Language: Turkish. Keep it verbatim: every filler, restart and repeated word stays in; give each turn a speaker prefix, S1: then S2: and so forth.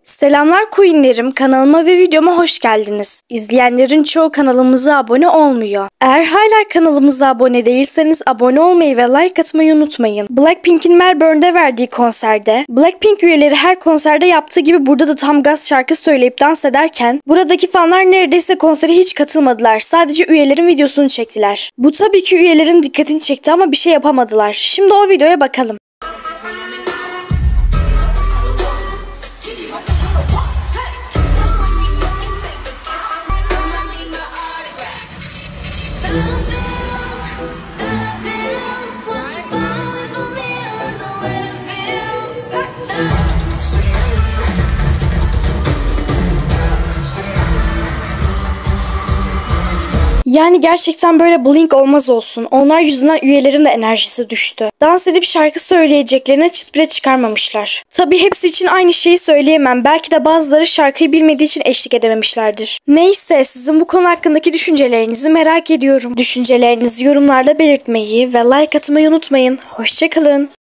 S1: Selamlar Queenlerim, kanalıma ve videoma hoş geldiniz. İzleyenlerin çoğu kanalımıza abone olmuyor. Eğer hala kanalımıza abone değilseniz abone olmayı ve like atmayı unutmayın. Blackpink'in Melbourne'de verdiği konserde, Blackpink üyeleri her konserde yaptığı gibi burada da tam gaz şarkı söyleyip dans ederken, buradaki fanlar neredeyse konsere hiç katılmadılar. Sadece üyelerin videosunu çektiler. Bu tabii ki üyelerin dikkatini çekti ama bir şey yapamadılar. Şimdi o videoya bakalım. Yani gerçekten böyle Blink olmaz olsun. Onlar yüzünden üyelerin de enerjisi düştü. Dans edip şarkı söyleyeceklerine çıt bile çıkarmamışlar. Tabii hepsi için aynı şeyi söyleyemem. Belki de bazıları şarkıyı bilmediği için eşlik edememişlerdir. Neyse, sizin bu konu hakkındaki düşüncelerinizi merak ediyorum. Düşüncelerinizi yorumlarda belirtmeyi ve like atmayı unutmayın. Hoşça kalın.